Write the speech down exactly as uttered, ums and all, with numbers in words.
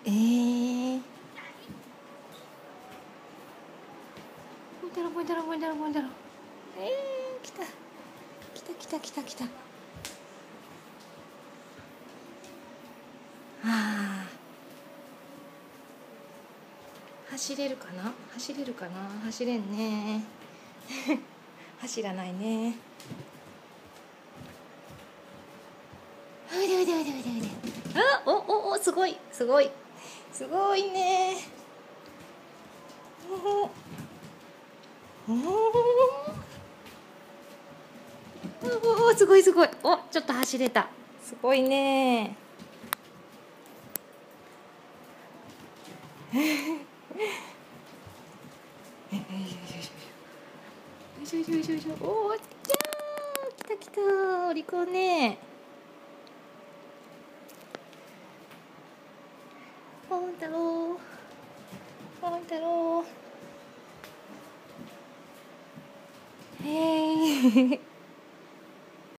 えー、ポインタロポインタロポインタロポインタロ。えー、来た来た来た来た来た。あー、走れるかな走れるかな。走れんね走らないね。うでうでうでうでうで。あ、おおお、すごいすごいすごいね。おおおお、すごいすごい。お、ちょっと走れた。すごいね。よいしょよいしょよいしょよいしょ。おお、じゃー、来た来た、お利口ね。ポン太郎、ポン太郎。へえ